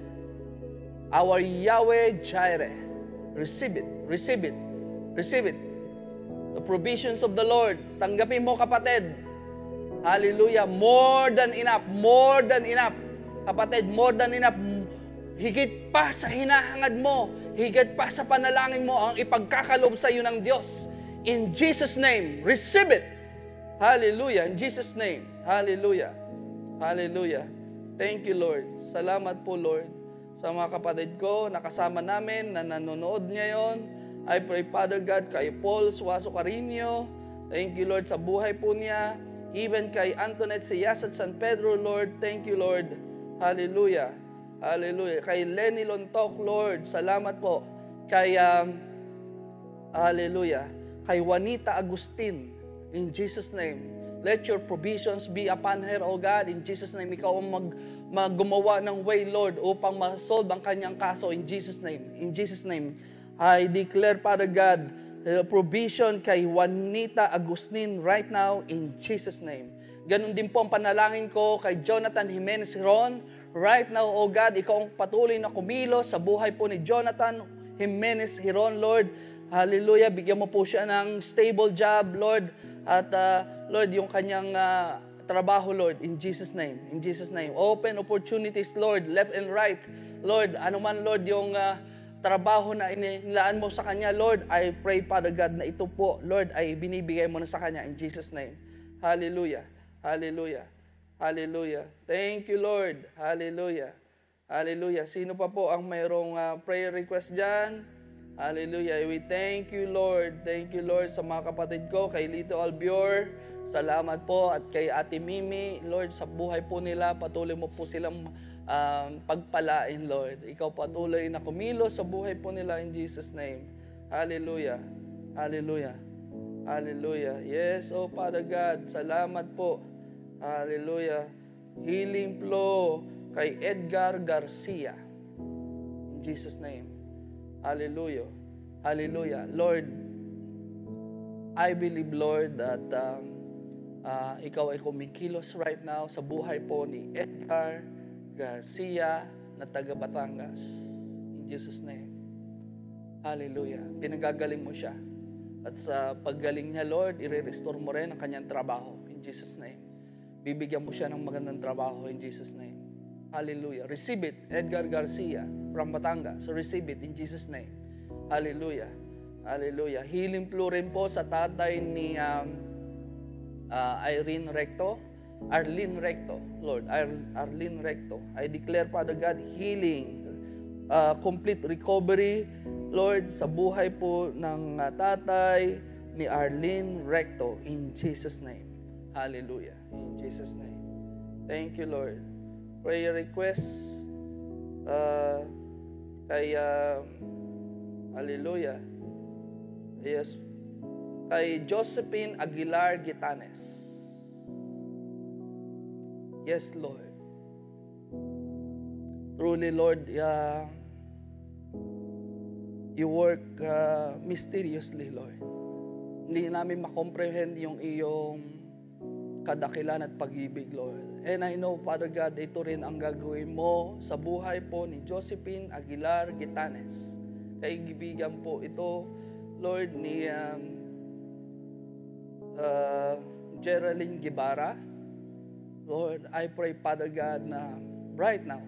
Our Yahweh Jireh. Receive it, receive it, receive it. The provisions of the Lord. Tanggapin mo, kapatid. Hallelujah. More than enough, more than enough. Kapatid, more than enough. Higit pa sa hinahangad mo, higit pa sa panalangin mo ang ipagkakalob sa iyo ng Diyos. In Jesus' name, receive it. Hallelujah. In Jesus' name. Hallelujah. Hallelujah. Thank you, Lord. Salamat po, Lord, sa mga kapatid ko na kasama namin, na nanonood ngayon. I pray, Father God, kay Paul Suaso Carino. Thank you, Lord, sa buhay po niya. Even kay Antoinette Siyas at San Pedro, Lord. Thank you, Lord. Hallelujah. Hallelujah. Kay Lenny Lontok, Lord, salamat po. Kay, um, hallelujah. Kay Juanita Agustin, in Jesus' name. Let your provisions be upon her, O God. In Jesus' name, ikaw ang mag, maggumawa ng way, Lord, upang ma-solve ang kanyang kaso. In Jesus' name. In Jesus' name, I declare, Father God, the provision kay Juanita Agustin right now, in Jesus' name. Ganon din po ang panalangin ko kay Jonathan Jimenez Ron. Right now, O God, ikaw ang patuloy na kumilos sa buhay po ni Jonathan Jimenez Hiron, Lord. Hallelujah. Bigyan mo po siya ng stable job, Lord. At, uh, Lord, yung kanyang uh, trabaho, Lord, in Jesus' name. In Jesus' name. Open opportunities, Lord, left and right. Lord, ano man, Lord, yung uh, trabaho na inilaan mo sa kanya, Lord, I pray, Father God, na ito po, Lord, ay binibigay mo na sa kanya in Jesus' name. Hallelujah. Hallelujah. Hallelujah. Thank you, Lord. Hallelujah. Hallelujah. Sino pa po ang mayroong uh, prayer request dyan? Hallelujah. We thank you, Lord. Thank you, Lord, sa mga kapatid ko, kay Lito Albior. Salamat po. At kay Ate Mimi, Lord, sa buhay po nila, patuloy mo po silang um, pagpalain, Lord. Ikaw patuloy na kumilos sa buhay po nila in Jesus' name. Hallelujah. Hallelujah. Hallelujah. Yes, oh Father God, salamat po. Hallelujah. Healing flow kay Edgar Garcia. In Jesus' name. Hallelujah. Hallelujah. Lord, I believe, Lord, that um, uh, ikaw ay kumikilos right now sa buhay po ni Edgar Garcia na taga Batangas. In Jesus' name. Hallelujah. Pinagagaling mo siya. At sa paggaling niya, Lord, i-restore mo rin ang kanyang trabaho. In Jesus' name. Bibigyan mo siya ng magandang trabaho in Jesus' name. Hallelujah. Receive it, Edgar Garcia from Batangas. So receive it in Jesus' name. Hallelujah. Hallelujah. Healing flow rin po sa tatay ni um, uh, Irene Recto. Arlene Recto. Lord, Ar- Arlene Recto. I declare, Father God, healing, uh, complete recovery, Lord, sa buhay po ng uh, tatay ni Arlene Recto in Jesus' name. Hallelujah. In Jesus' name. Thank you, Lord. Prayer requests. Uh, kay, uh, hallelujah. Yes. Kay Josephine Aguilar Gitanes. Yes, Lord. Truly, Lord, uh, you work uh, mysteriously, Lord. Hindi namin makomprehend yung iyong kadakilan at pag-ibig, Lord. And I know, Father God, ito rin ang gagawin mo sa buhay po ni Josephine Aguilar Gitanes. Kaibigan po ito, Lord, ni um, uh, Geraldine Guevara. Lord, I pray, Father God, na right now,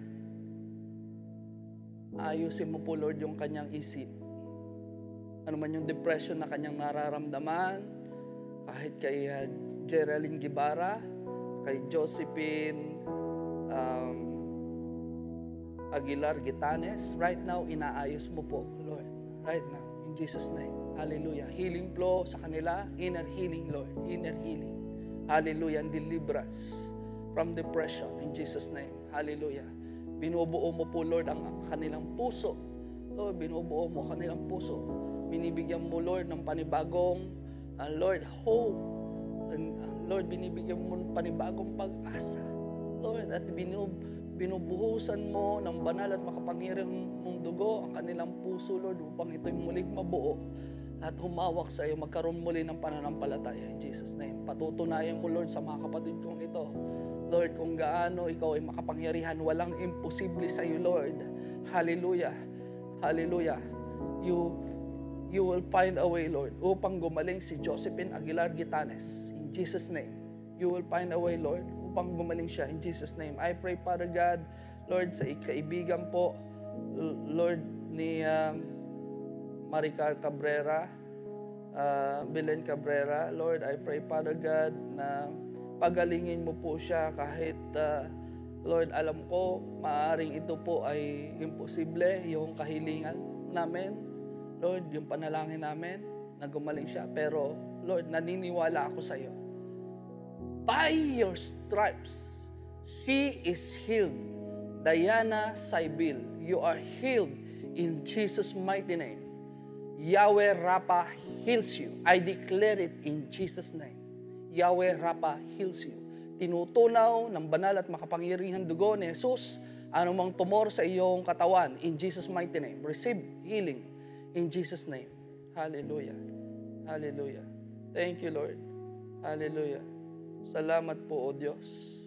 ayusin mo po, Lord, yung kanyang isip. Ano man yung depression na kanyang nararamdaman, kahit kay uh, Geraldine Guevara, kay Josephine um, Aguilar Gitanes, right now, inaayos mo po, Lord. Right now, in Jesus' name. Hallelujah. Healing flow sa kanila, inner healing, Lord. Inner healing. Hallelujah. And deliverance from depression, in Jesus' name. Hallelujah. Binubuo mo po, Lord, ang kanilang puso. Lord, binubuo mo kanilang puso. Binibigyan mo, Lord, ng panibagong, uh, Lord, hope. And, uh, Lord, binibigyan mo ng panibagong pag-asa. Lord, at binub, binubuhusan mo ng banal at makapangyarihang mong dugo ang kanilang puso, Lord, upang ito'y muling mabuo. at humawak sa iyo, magkaroon muli ng pananampalataya in Jesus' name. Patutunayan mo, Lord, sa mga kapatid kong ito, Lord, kung gaano ikaw ay makapangyarihan, walang imposible sa iyo, Lord. Hallelujah. Hallelujah. You, you will find a way, Lord, upang gumaling si Josephine Aguilar Gitanes in Jesus' name. You will find a way, Lord, upang gumaling siya in Jesus' name. I pray, Father God, Lord, sa kaibigan po, Lord, ni um, Maricar Cabrera, uh, Belen Cabrera, Lord, I pray, Father God, na pagalingin mo po siya kahit, uh, Lord, alam ko, maaaring ito po ay imposible, yung kahilingan namin, Lord, yung panalangin namin, na gumaling siya. Pero, Lord, naniniwala ako sa iyo. By your stripes, she is healed. Diana Saibil, you are healed in Jesus' mighty name. Yahweh Rapha heals you. I declare it in Jesus' name. Yahweh Rapha heals you. Tinutunaw ng banal at makapangyarihang dugo ni Jesus anumang tumor sa iyong katawan in Jesus' mighty name. Receive healing in Jesus' name. Hallelujah. Hallelujah. Thank you, Lord. Hallelujah. Salamat po, O Diyos.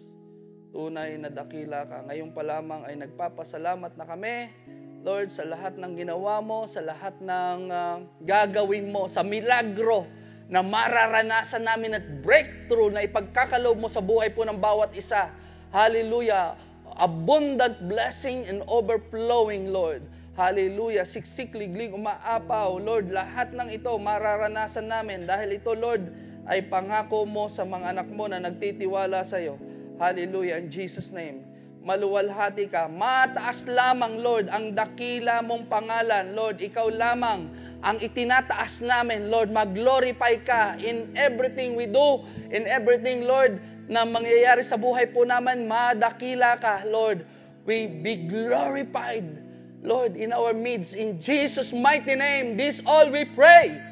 Tunay na dakila ka. Ngayon pa lamang ay nagpapasalamat na kami, Lord, sa lahat ng ginawa mo, sa lahat ng uh, gagawin mo, sa milagro na mararanasan namin at breakthrough na ipagkakaloob mo sa buhay po ng bawat isa. Hallelujah. Abundant blessing and overflowing, Lord. Hallelujah. Siksik, liglig, umaapaw, Lord. Lahat ng ito mararanasan namin dahil ito, Lord, ay pangako mo sa mga anak mo na nagtitiwala sa iyo. Hallelujah. In Jesus' name. Maluwalhati ka. Mataas lamang, Lord, ang dakila mong pangalan. Lord, ikaw lamang ang itinataas namin. Lord, mag-glorify ka in everything we do, in everything, Lord, na mangyayari sa buhay po namin. Madakila ka, Lord. We be glorified, Lord, in our midst. In Jesus' mighty name, this all we pray.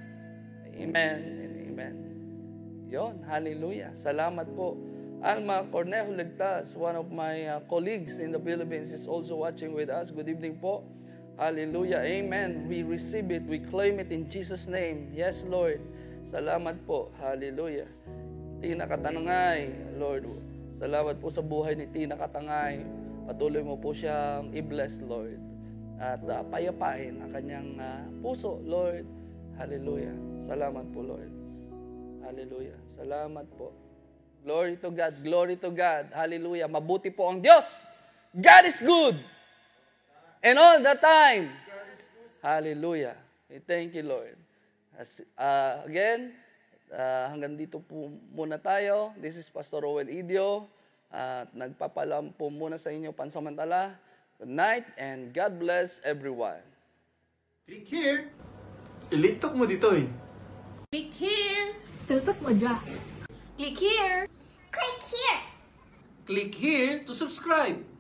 Amen and amen. Yon, hallelujah. Salamat po. Alma Cornejo Legtas, one of my uh, colleagues in the Philippines, is also watching with us. Good evening po. Hallelujah. Amen. We receive it. We claim it in Jesus' name. Yes, Lord. Salamat po. Hallelujah. Tina Katangay, Lord. Salamat po sa buhay ni Tina Katangay. Patuloy mo po siyang i-bless, Lord. At uh, payapain ang kanyang uh, puso, Lord. Hallelujah. Salamat po, Lord. Hallelujah. Salamat po. Glory to God. Glory to God. Hallelujah. Mabuti po ang Diyos. God is good. And all the time. Hallelujah. Thank you, Lord. As, uh, again, uh, hanggang dito po muna tayo. This is Pastor Roel Idio. At uh, nagpapalam po muna sa inyo pansamantala. Good night and God bless everyone. Click here. Ilitok mo dito eh. Click here. Tutok mo dyan. Click here. Click here. Click here to subscribe.